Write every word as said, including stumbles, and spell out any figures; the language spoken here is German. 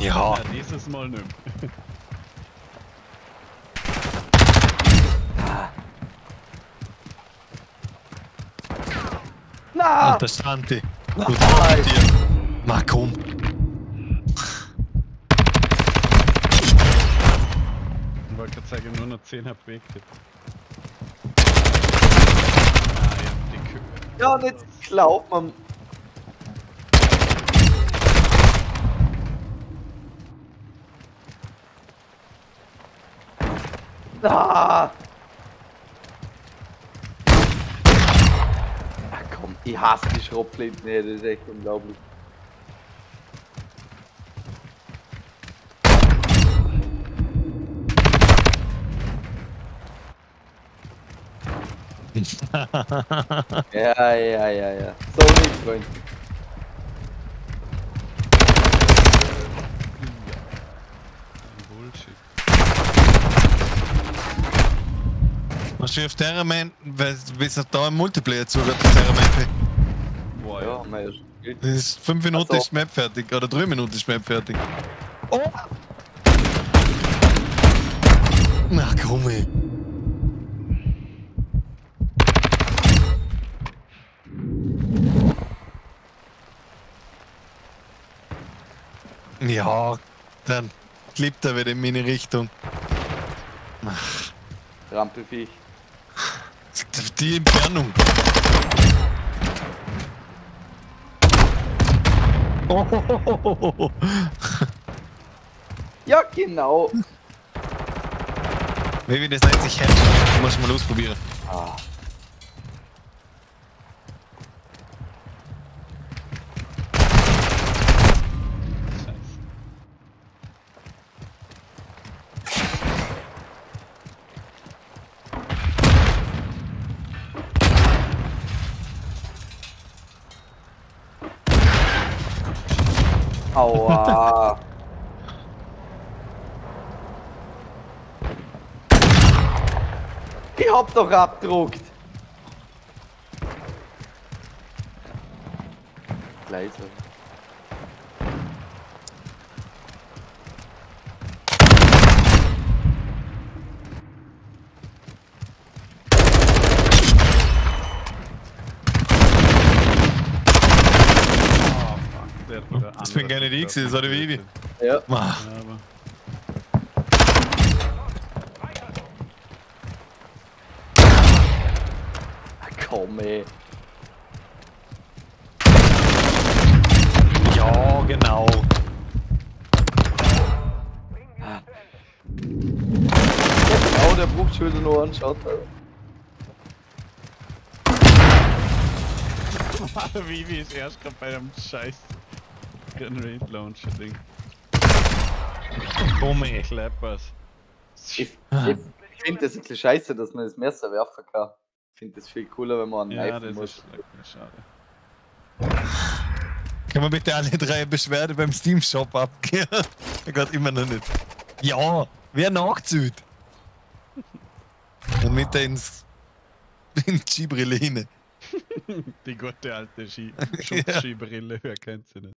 Ja. Ja, dieses Mal nicht mehr. Na! Alter Santi. Gut Nein. drauf mit dir. Na komm. Ich wollte gerade sagen, nur noch zehn H P gekriegt. Ah, ich hab die Kühe. Ja, und jetzt glaubt man. Ah! Ach komm, ich hasse die Schrotflinten, ey, das ist echt unglaublich. Ja, ja, ja, ja. So nicht, Freund. Bullshit. Was für auf Terraman, weil es da im Multiplayer zugeht, das Terraman. Boah, Ja, ja. haben wir ja schon gespielt. Das ist fünf Minuten Ach so. ist die Map fertig, oder drei Minuten ist die Map fertig. Oh! Na komm ey. Ja, dann klippt er wieder in meine Richtung. Ach, Rampelfiech. die Entfernung. Oh, Ja, genau. Maybe das nennt sich Headshot. Muss ich mal ausprobieren. Ah. Scheiße. Aua. Ich hab doch abgedruckt. Leise. Oh fuck, der hat wieder Das bin gar nicht ich gewesen, das war der Vivi. Ja. Ah, Ja, aber. Komm, ey. ja, genau. Ja, genau, der Bruchschilder nur anschaut. Der Vivi ist erst gerade bei einem scheiß Grenade Launcher Ding. Komm ey. Clappers. Ich, ich finde das ein bisschen scheiße, dass man das Messer werfen kann. Ich finde das viel cooler, wenn man einen Ja, Knife das muss. ist wirklich schade. Können wir bitte alle drei Beschwerde beim Steam Shop abgeben? Er geht immer noch nicht. Ja, wer nachzieht. Und mit der ins, in die Skibrille hinein. Die gute alte Ski Schutzskibrille, wer kennt sie nicht?